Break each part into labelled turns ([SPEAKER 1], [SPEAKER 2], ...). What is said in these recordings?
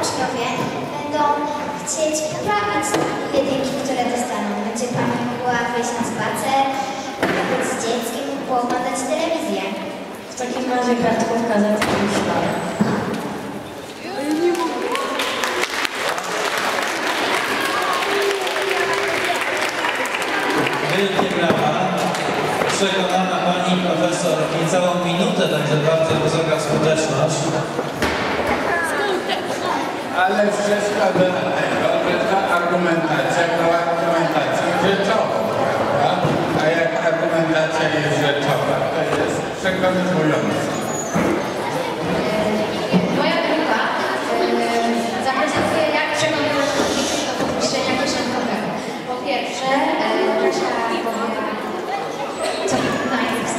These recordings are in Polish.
[SPEAKER 1] uczniowie będą chcieć poprawić jedynki, które dostaną. Będzie pani mogła wyjść na spacer, nawet z dzieckiem, pooglądać telewizję.
[SPEAKER 2] W takim razie kartkówka za tydzień w szkole.
[SPEAKER 3] Wielkie brawa. Przekonana pani profesor i całą minutę, także bardzo wysoka skuteczność.
[SPEAKER 4] Ale wszystko do tego, że ta argumentacja była argumentacją rzeczową, prawda? A jak argumentacja jest rzeczowa, to jest przekonywująca.
[SPEAKER 5] Moja grupa zaprezentuje, jak przekonywać uczniów do podwyższenia kieszonkowego. Po pierwsze, Kasia powie, co najpierw.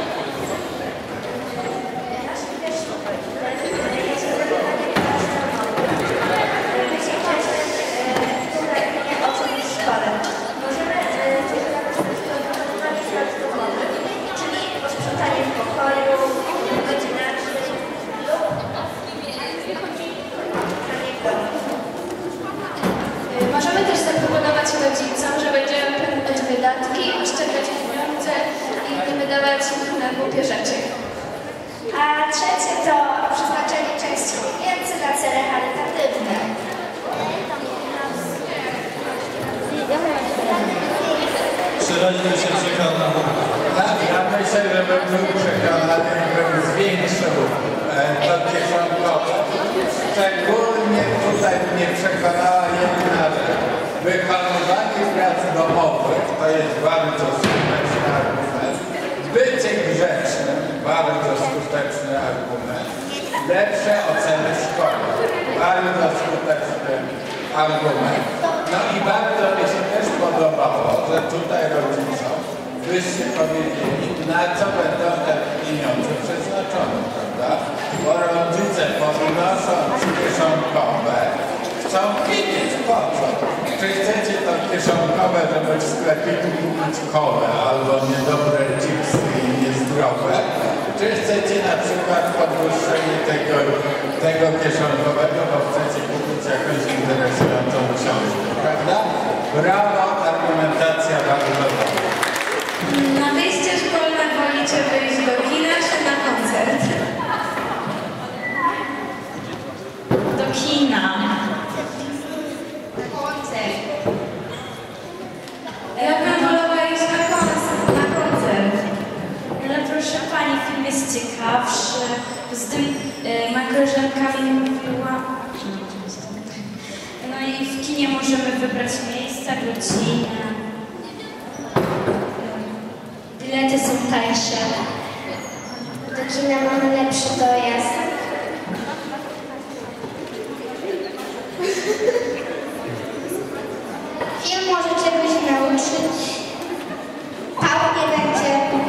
[SPEAKER 5] Możemy też zaproponować rodzicom, że będziemy planować wydatki, oszczędzać pieniądze i nie wydawać na głupie rzeczy.
[SPEAKER 1] A trzecie to przeznaczenie części pieniędzy na cele charytatywne.
[SPEAKER 3] Czy rodzic się przekonał?
[SPEAKER 4] Ja myślę, że bym był przekonany, bym zwiększył to kieszonkowe. Szczególnie tutaj mnie przekonała jedna rzecz. Wykonywanie prac domowych to jest bardzo skuteczny argument. Bycie grzecznym, bardzo skuteczny argument. Lepsze oceny w szkole, bardzo skuteczny argument. No i bardzo mi się też podobało, że tutaj rodzicom wyście powiedzieli, na co będą te pieniądze przeznaczone, prawda? Bo rodzice podnosząc kieszonkowe chcą wiedzieć po co. Czy chcecie to kieszonkowe, żeby w sklepiku kupić kolę albo niedobre chipsy i niezdrowe? Czy chcecie na przykład podwyższenie tego kieszonkowego, bo chcecie kupić jakąś interesującą książkę, prawda? Brawo, argumentacja bardzo dobra.
[SPEAKER 5] Na wyjście szkolne wolicie wyjść do kina czy na koncert?
[SPEAKER 2] Do kina.
[SPEAKER 5] Koncert. Ja bym wolała iść na koncert.
[SPEAKER 2] Ale proszę pani, film jest ciekawszy. Z tym ma koleżankami mówiła. No i w kinie możemy wybrać miejsca, godzinę. Bilety są tańsze.
[SPEAKER 1] Do kina mamy lepszy dojazd. Film może czegoś nauczyć. Pał nie będzie.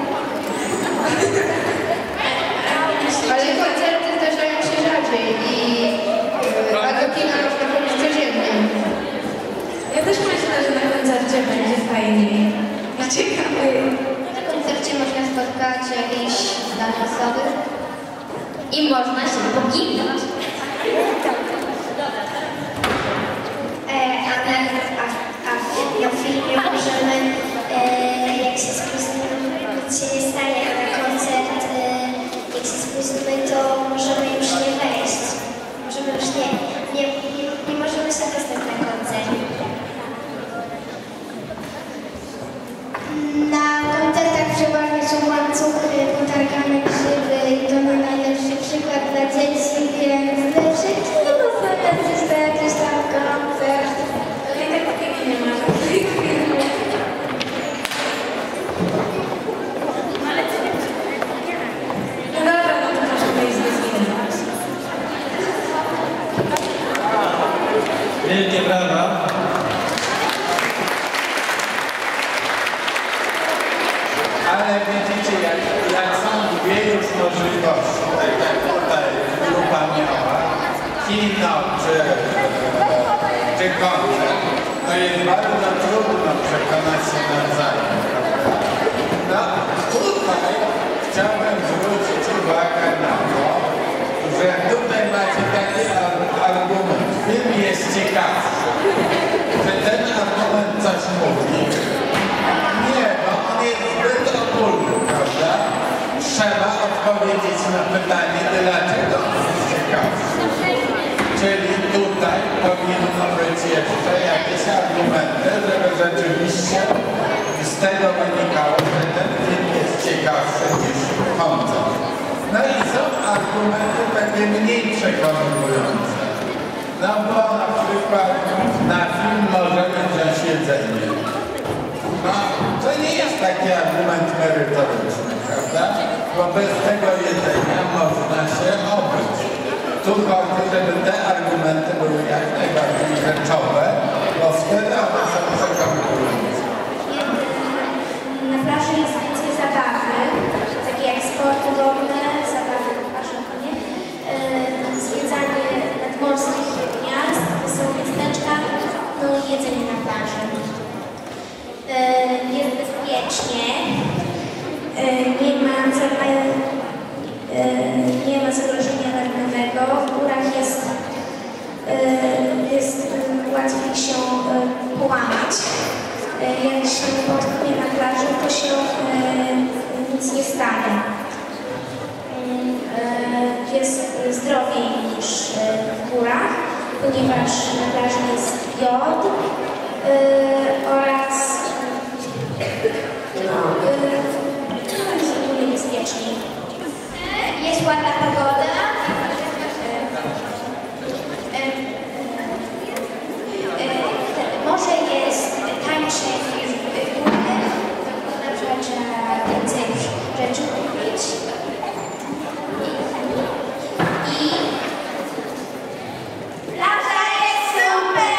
[SPEAKER 5] Ale koncerty zdarzają się rzadziej a do kina można chodzić codziennie. Ja też myślę, że na koncercie będzie fajniej i ciekawiej.
[SPEAKER 1] Na koncercie można spotkać jakieś znane osoby i można się poginąć. A na filmie możemy, jak się spóźnimy, nic się nie stanie, a na koncert, jak się spóźnimy, to możemy już nie wejść. Możemy już nie możemy się dostać na koncert. Na koncertach przeważnie są łańcuchy, potargane grzyby i to nie najlepszy przykład dla dzieci, więc lepsze kino można lecieć na jakiś tam koncert.
[SPEAKER 5] Ale i tak takiego nie ma. No dobra, no to możemy iść do kina.
[SPEAKER 3] Wielkie brawa.
[SPEAKER 4] Ale widzicie, jak są dwie już możliwości, tak jak tutaj grupa miała, kino czy koncert, to jest bardzo trudno przekonać się nawzajem, prawda? No tutaj chciałbym zwrócić uwagę na to, że tutaj macie taki argument, na pytanie, dlaczego jest ciekawszy. Czyli tutaj powinno być jeszcze jakieś argumenty, żeby rzeczywiście z tego wynikało, że ten film jest ciekawszy niż koncert. No i są argumenty takie mniej przekonujące. No bo na przykład na film możemy wziąć jedzenie. No, to nie jest taki argument merytoryczny, prawda? Bo bez tego jedzenia można się obyć. Tu chodzi, żeby te argumenty były jak najbardziej rzeczowe, bo wtedy one są przekonujące.
[SPEAKER 1] Na plaży jest więcej zabawy, takie jak sporty wodne, zabawy na plaży, zwiedzanie nadmorskich miast, wesołe miasteczka, no i jedzenie na plaży. Jest bezpiecznie, nie ma zagrożenia lawinowego, w górach jest łatwiej się połamać. Jak się potknie na plaży, to się nic nie stanie. Jest zdrowiej niż w górach, ponieważ na plaży jest jod oraz jest ogólnie bezpieczniej. Jest ładna pogoda. Morze jest tańsze niż w górach, na przykład trzeba więcej rzeczy kupić. I plaża jest super!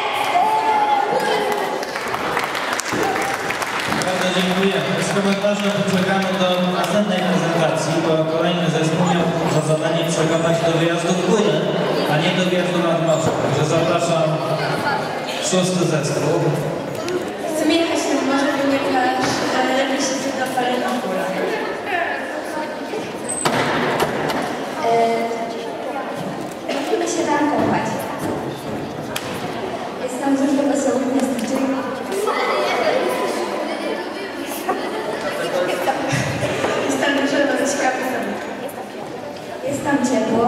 [SPEAKER 3] Bardzo dziękuję. Z komentarzem poczekamy do następnej prezentacji, bo kolejny zespół miał za zadanie przekonać do wyjazdu w górę, a nie do wyjazdu nad morze. Także zapraszam 6. zespół.
[SPEAKER 2] Chcemy jechać na morze, ponieważ lepiej się czyta fale na górach.
[SPEAKER 1] Lubimy się tam kąpać.
[SPEAKER 2] Jest tam dużo wesołych miasteczek. Jest tam dużo ciekawych zabaw. Jest tam ciepło.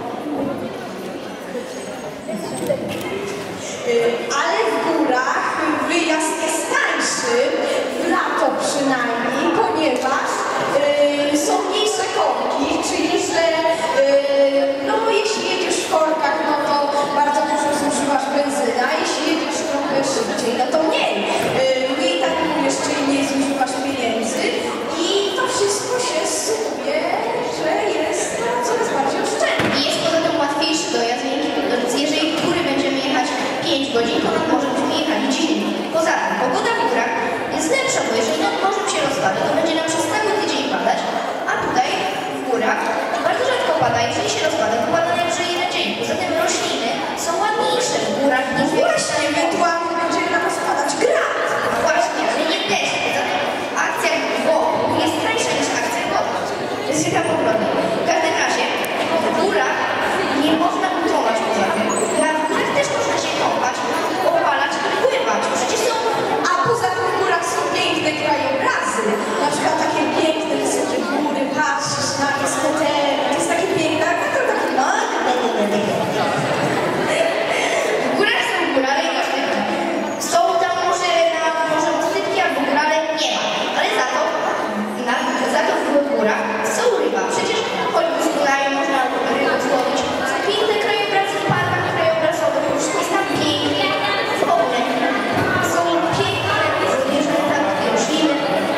[SPEAKER 5] Ale w górach wyjazd jest tańszy, w lato przynajmniej, ponieważ są mniejsze korki, czyli że no, jeśli jedziesz w korkach, no to bardzo dużo zużywasz benzyny, a jeśli jedziesz trochę szybciej, no to mniej. Mniej tankujesz, czyli mniej zużywasz pieniędzy i to wszystko się sumuje, że jest to coraz bardziej oszczędne.
[SPEAKER 1] I jest poza tym łatwiejszy dojazd, jeżeli w góry będziemy jechać 5 godzin, to nad morzem będziemy jechali 10. Poza tym pogoda w górach jest lepsza, bo jeżeli nad morzem się rozpada, to będzie nam przez cały tydzień padać, a tutaj w górach bardzo rzadko pada. Jeżeli się rozpada, to pada najwyżej jeden dzień. Poza tym rośliny są ładniejsze w górach niż w
[SPEAKER 5] Właśnie, ewentualnie będzie nam spadać grad.
[SPEAKER 1] Właśnie, ale nie deszcz. Poza tym akcja wokół jest tańsza niż akcja wokół. To jest ciekawe pogląd. W każdym razie w górach nie można budować poza tym. A w górach też można się kąpać, opalać i pływać. Przecież są...
[SPEAKER 5] A poza tym w górach są piękne krajobrazy. Na przykład takie piękne, wysokie góry, patrzysz na te skwetery. To jest takie piękne, a to takie
[SPEAKER 1] W górach są górale i gostyki. Są tam może gostyki albo górale nie ma. Ale za to w górach są ryba. Przecież choćby z górami można rybę złowić. Są piękne krajobrazy w parkach krajobrazowych. Jest tam pięknie. W ogóle są piękne zwierzęta, rośliny.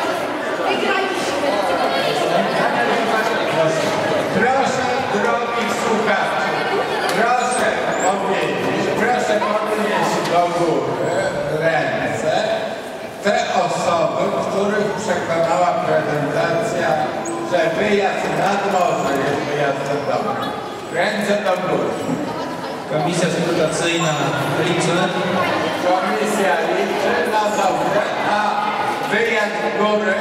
[SPEAKER 4] Proszę, drogich słuchaczy, proszę powiedzieć, proszę podnieść do góry ręce te osoby, których przekonała prezentacja, że wyjazd nad morze jest wyjazdem dobrym. Ręce do góry.
[SPEAKER 3] Komisja skrutacyjna liczy.
[SPEAKER 4] Komisja liczy, no dobrze, a wyjazd w góry.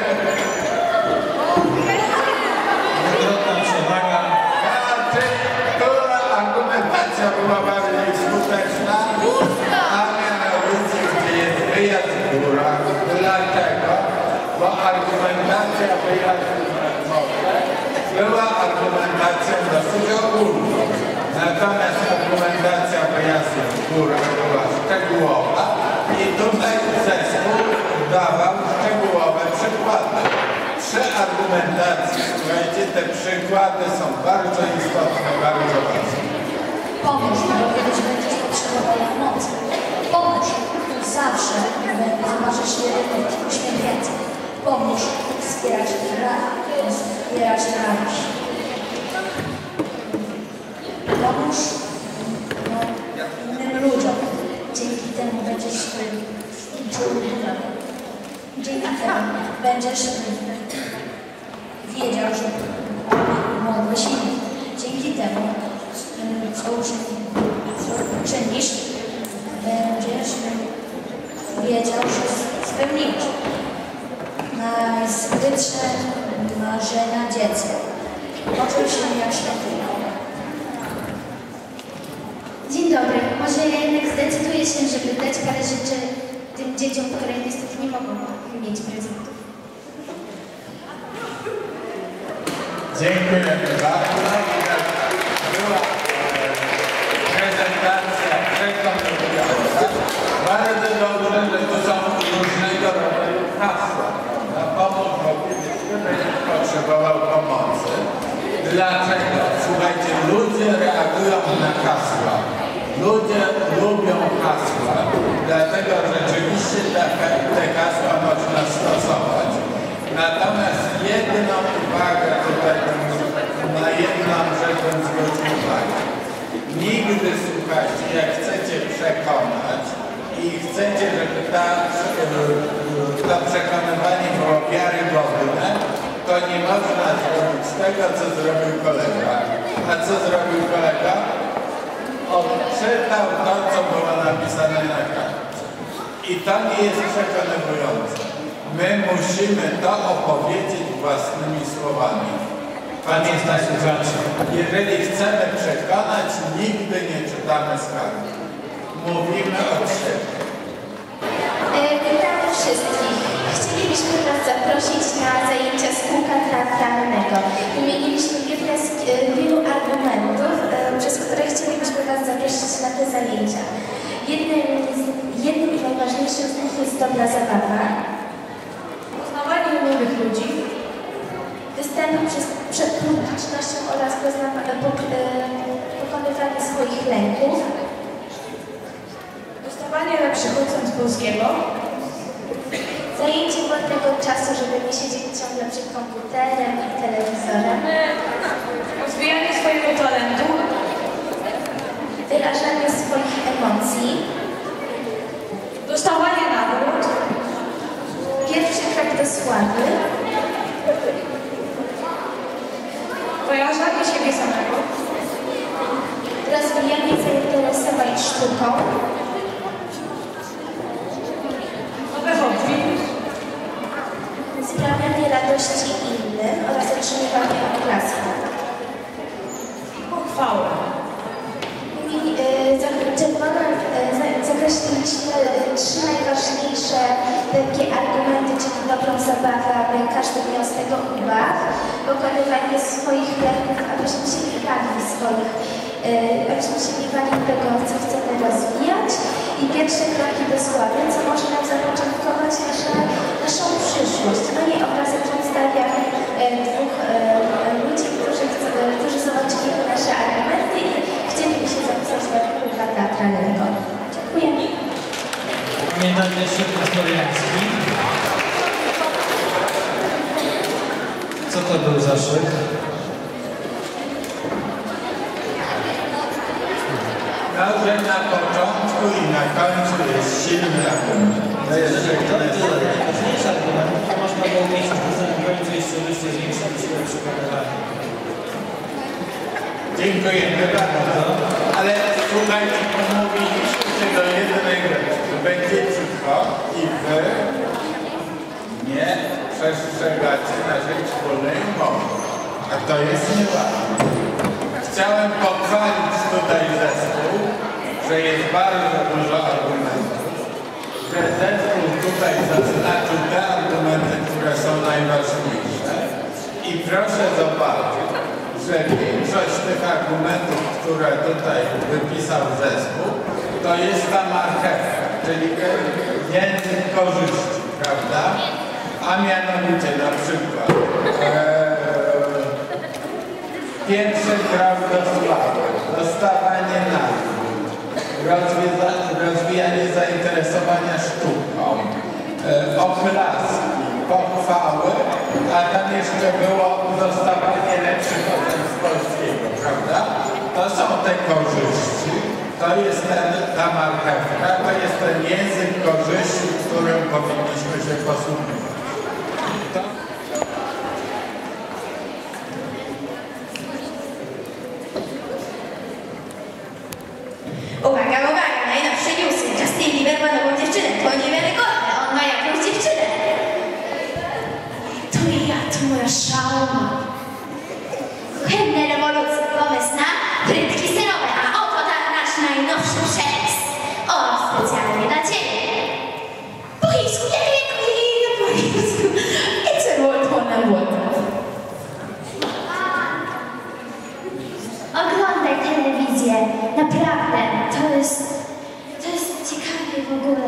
[SPEAKER 3] Odwrotna przewaga.
[SPEAKER 4] Która argumentacja była bardziej skuteczna? A mianowicie, gdzie jest wyjazd w górach. Dlaczego? Bo argumentacja wyjazdu nad morze była argumentacja argumentacją dosyć ogólną. Natomiast argumentacja wyjazdów w górę była szczegółowa i tutaj zespół dawał szczegółowe przykłady. Przy argumentacji, słuchajcie, te przykłady są bardzo istotne, bardzo ważne.
[SPEAKER 6] Pomóż mi, bo kiedyś będziesz potrzebował pomocy. Pomóż, zawsze zobaczysz jeden uśmiech więcej. Pomóż wspierać radość. Pomóż innym ludziom. Dzięki temu będziesz czuł dumę. Dzięki temu będziesz wiedział, że mogłeś innym. Dzięki temu, co czynisz, będziesz wiedział, że spełniłeś najskrytsze marzenia dziecka. Poczuł się jak święty.
[SPEAKER 1] Dzień dobry. Może ja jednak zdecyduję się, żeby dać parę rzeczy tym dzieciom, które niestety nie mogą mieć prezentów.
[SPEAKER 4] Dziękuję bardzo. Była prezentacja przekonująca. Bardzo dobrze, że to są różnego rodzaju hasła. Na pomoc, bo będzie potrzebował pomocy. Dlaczego? Słuchajcie, ludzie reagują na hasła. Ludzie lubią hasła, dlatego rzeczywiście te hasła można stosować. Natomiast jedną uwagę tutaj na jedną rzecz bym zwrócił uwagę. Nigdy, słuchajcie, jak chcecie przekonać i chcecie, żeby to przekonywanie było wiarygodne, to nie można zrobić tego, co zrobił kolega. A co zrobił kolega? Odczytał to, co było napisane na kartce. I to nie jest przekonywujące. My musimy to opowiedzieć własnymi słowami. Pamiętajcie, jeżeli chcemy przekonać, nigdy nie czytamy z kartki. Mówimy od siebie.
[SPEAKER 1] Witamy wszystkich. Chcielibyśmy Was zaprosić na zajęcia z kółka teatralnego. Wymieniliśmy wielu argumentów, przez które chcielibyśmy Was zaprosić na te zajęcia. Jednym i najważniejszym z nich jest dobra zabawa,
[SPEAKER 2] Poznawanie nowych ludzi,
[SPEAKER 1] występy przed publicznością oraz pokonywanie swoich lęków,
[SPEAKER 2] dostawanie lepszych ocen z polskiego,
[SPEAKER 1] zajęcie wolnego czasu, żeby nie siedzieć ciągle przed komputerem i telewizorem,
[SPEAKER 2] rozwijanie swojego talentu,
[SPEAKER 1] wyrażanie swoich emocji,
[SPEAKER 2] dostawanie nagród,
[SPEAKER 1] pierwszy krok do sławy,
[SPEAKER 2] wyrażanie siebie samego,
[SPEAKER 1] rozwijanie zainteresowań sztuką,
[SPEAKER 2] nowe hobby,
[SPEAKER 1] sprawianie radości innym oraz otrzymywanie oklasku.
[SPEAKER 2] pochwały.
[SPEAKER 1] Zakreśliliśmy 3 najważniejsze takie argumenty, czyli dobrą zabawę, aby każdy miał z tego uwag, pokonywanie swoich lęków, abyśmy się nie bali tego, co chcemy rozwijać i pierwsze kroki do sławy, co może nam zapoczątkować naszą przyszłość. No i obrazek przedstawia dwóch ludzi, którzy zobaczyli nasze argumenty i chcieliby się zapisać do kółka teatralnego. Dziękuję.
[SPEAKER 3] Pamiętacie szyk słowiański? Co to był za szyk?
[SPEAKER 4] No, że na początku i na końcu jest silny argument. To jest
[SPEAKER 3] najważniejszy argument, to można było mieć na końcu jeszcze wyższe zwiększyć siłę przekonywania.
[SPEAKER 4] Dziękujemy bardzo. Ale słuchajcie, pomówiliśmy się do jednej rzeczy. Będzie cicho i wy nie przestrzegacie naszej wspólnej umowy. A to jest nieładne. Chciałem pochwalić tutaj zespół, że jest bardzo dużo argumentów, że zespół tutaj zaznaczył te argumenty, które są najważniejsze i proszę zobaczyć, że większość tych argumentów, które tutaj wypisał zespół, to jest ta marchewka, czyli język korzyści, prawda? A mianowicie na przykład pierwszy krok do sławy, dostawanie nagród, rozwijanie zainteresowania sztuką, oklaski, pochwały, a tam jeszcze było dostawanie lepszych ocen z polskiego, prawda? To są te korzyści, to jest ta marchewka, to jest ten język korzyści, którym powinniśmy się posługiwać.
[SPEAKER 7] Uwaga, uwaga, najnowsze newsy. Justin Bieber ma nową dziewczynę. To niewiarygodne. On ma jakąś dziewczynę.
[SPEAKER 2] To ja, to moja szalona.
[SPEAKER 7] Chętne rewolucje, pomysł na frytki serowe, a oto nasz najnowszy przepis. O, specjalnie dla Ciebie.
[SPEAKER 2] Po chińsku, jak po chińsku. It's a word on a word.
[SPEAKER 1] Oglądaj telewizję, naprawdę, to jest ciekawe w ogóle.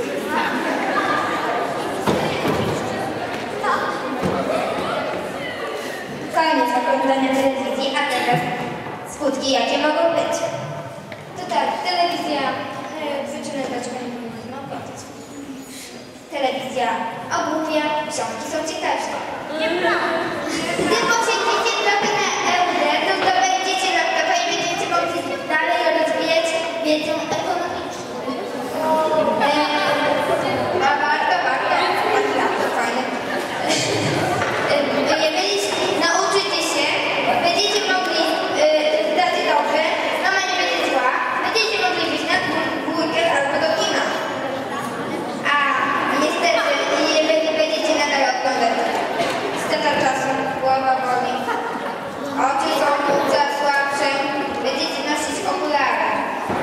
[SPEAKER 7] Koniec oglądania telewizji, a teraz skutki jakie mogą być. To tak, telewizja, przyczyny dlaczego nie powinniśmy oglądać. Telewizja ogłupia, książki są ciekawsze. Nieprawda. Gdy posiądziecie trochę na euro, to zdobędziecie laptopa i będziecie mogli dalej rozwijać wiedzę ekonomiczną. Warto, fajnie. Jeżeli nauczycie się, będziecie mogli zdać dobrze, mama nie będzie zła, będziecie mogli wyjść na dwójkę albo do kina. A niestety, jeżeli będziecie nadal oglądać, strata czasu, głowa boli, oczy są za słabsze, będziecie nosić okulary.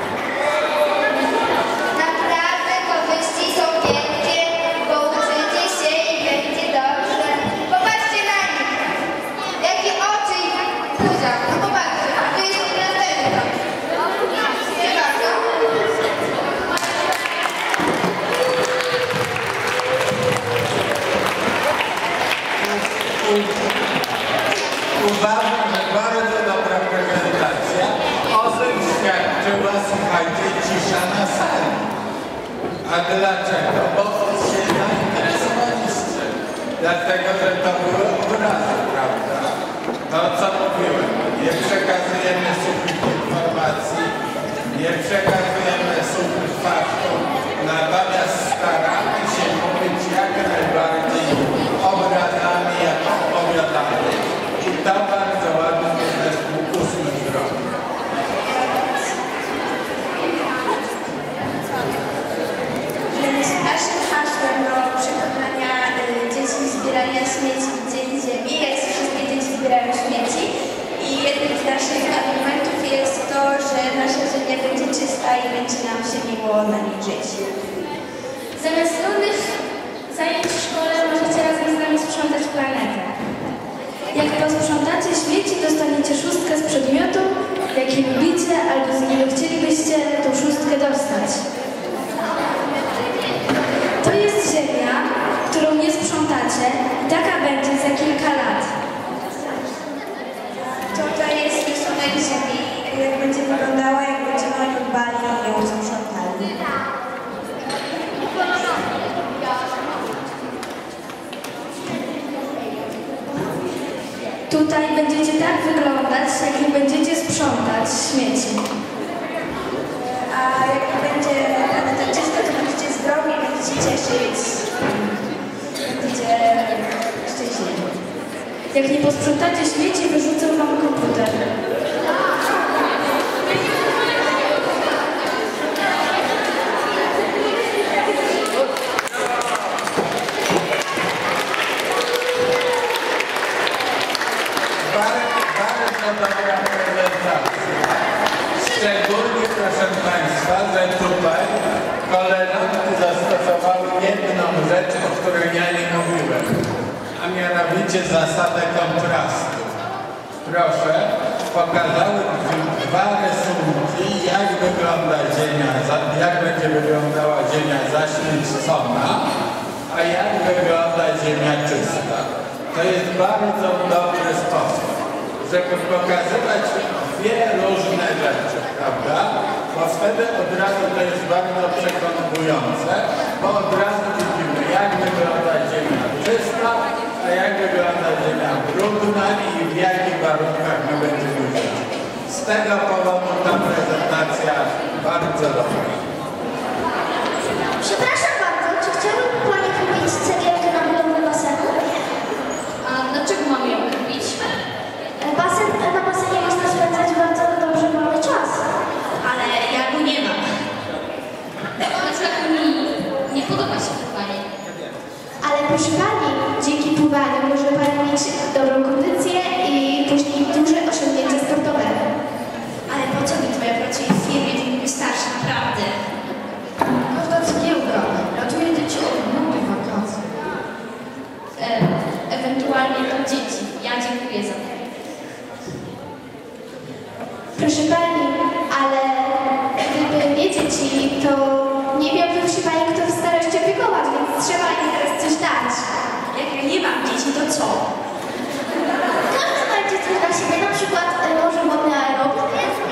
[SPEAKER 7] Naprawdę korzyści są wielkie, bo uczycie się i będzie dobrze. Popatrzcie na nich! Jakie oczy i buzia! No popatrzcie, to jest następna. Nie bardzo?
[SPEAKER 4] Uważam, że bardzo dobra prezentacja. O tym świadczyła, słuchajcie, cisza na sali. A dlaczego? Bo się zainteresowaliście. Dlatego, że to były obrazy, prawda? To, co mówiłem, nie przekazujemy suchych informacji, nie przekazujemy suchych faktów, natomiast staramy się mówić jak najbardziej obrazami, jak opowiadamy. I to bardzo ładnie zespół 8 zrobił.
[SPEAKER 2] Naszym hasłem do przekonania dzieci zbierania śmieci w Dzień Ziemi jest wszystkie dzieci zbierają śmieci i jednym z naszych argumentów jest to, że nasza ziemia będzie czysta i będzie nam się miło na niej żyć. Zamiast nudnych zajęć w szkole możecie razem z nami sprzątać planetę. Jak posprzątacie śmieci, dostaniecie 6 z przedmiotu, jaki lubicie albo z niego chcielibyście tą 6 dostać. To jest ziemia, którą nie sprzątacie i taka będzie za kilka lat. To jest rysunek ziemi, jak będzie wyglądała, jak będziemy o nią dbali i ją sprzątali. Tutaj będziecie tak wyglądać, jak będziecie sprzątać śmieci. A jak będzie planeta czysta, to będziecie zdrowi, będziecie cieszyć, będziecie szczęśliwi. Jak nie posprzątacie śmieci, wyrzucę wam komputer.
[SPEAKER 4] Bardzo dobra prezentacja. Szczególnie, proszę Państwa, że tutaj koleżanki zastosowały jedną rzecz, o której ja nie mówiłem, a mianowicie zasadę kontrastu. proszę, pokazały dwa rysunki, jak wygląda Ziemia, jak będzie wyglądała Ziemia zaświęcona, a jak wygląda Ziemia czysta. To jest bardzo dobry sposób, żeby pokazywać dwie różne rzeczy, prawda? Bo wtedy od razu to jest bardzo przekonujące, bo od razu widzimy, jak wygląda Ziemia czysta, a jak wygląda Ziemia brudna i w jakich warunkach my będziemy żyć. Z tego powodu ta prezentacja bardzo dobra.
[SPEAKER 1] Przepraszam bardzo, czy chciałabym Pani kupić cegiełkę na budowę basenu?
[SPEAKER 6] A dlaczego mam ją kupić?
[SPEAKER 1] Na basenie można spędzać bardzo dobrze wolny czas.
[SPEAKER 6] Ale ja go nie mam. Dlaczego mi nie podoba się pływanie?
[SPEAKER 1] Ale proszę Pani, dzięki pływaniu może Pani mieć dobrą kondycję i później duże osiągnięcia sportowe.
[SPEAKER 6] Ale po co mi twoja praca w firmie, to mi wystarczy, naprawdę.
[SPEAKER 5] Każda cegiełka ratuje dzieci od nudnych wakacji.
[SPEAKER 6] Ewentualnie dla dzieci. Ja dziękuję za to.
[SPEAKER 1] Proszę Pani, ale gdyby nie dzieci, to nie miałby się Pani kto w starości opiekować, więc trzeba im teraz coś dać.
[SPEAKER 6] Jak ja nie mam dzieci, to co?
[SPEAKER 1] Każdy ma dziecko dla siebie, na przykład może wodny aerobik.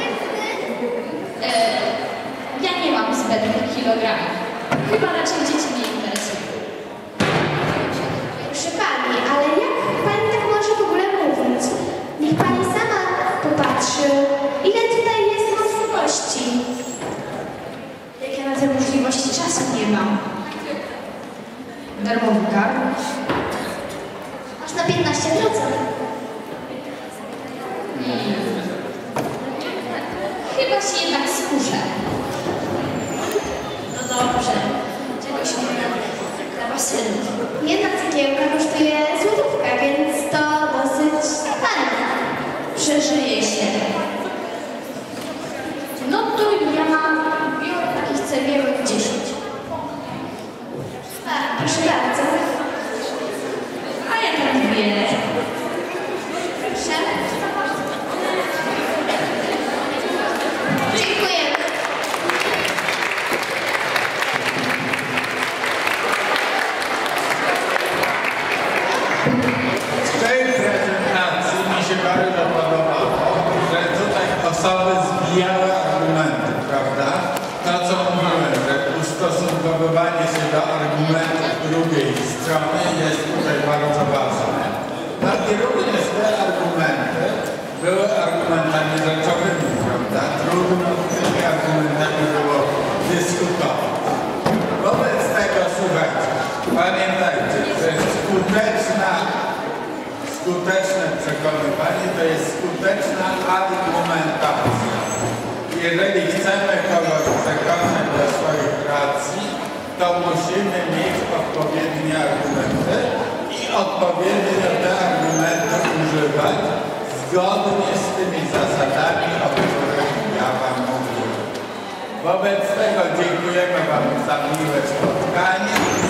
[SPEAKER 6] Ja nie mam zbędnych kilogramów. Chyba raczej dzieci mnie interesują.
[SPEAKER 1] Proszę Pani, ale jak Pani tak może w ogóle mówić? Niech Pani sama popatrzy, ile tutaj jest możliwości.
[SPEAKER 5] Jak ja na te możliwości czasu nie mam. Darmowy karm.
[SPEAKER 1] Masz na 15%.
[SPEAKER 6] Chyba się jednak skuszę. No dobrze. Czegoś na basenu.
[SPEAKER 1] Jedna cegiełka kosztuje złotówkę, więc to dosyć tanio.
[SPEAKER 6] Przeżyję się. No to ja biorę takich cegiełek 10.
[SPEAKER 1] Proszę bardzo.
[SPEAKER 6] A ja tak wiele. Proszę.
[SPEAKER 1] Dziękujemy.
[SPEAKER 4] W tej prezentacji mi się bardzo podobało, że tutaj osoby zbijały argumenty, prawda? To, co mówiłem, że ustosunkowywanie się do argumentów drugiej strony jest tutaj bardzo ważne. No i również te argumenty były argumentami rzeczowymi, prawda? Trudno z tymi argumentami było dyskutować. Wobec tego, słuchajcie, pamiętajcie, że skuteczne przekonywanie to jest skuteczna argumentacja. Jeżeli chcemy kogoś przekonać do swoich racji, to musimy mieć odpowiednie argumenty i odpowiednio te argumenty używać zgodnie z tymi zasadami, o których ja Wam mówiłem. Wobec tego dziękujemy Wam za miłe spotkanie.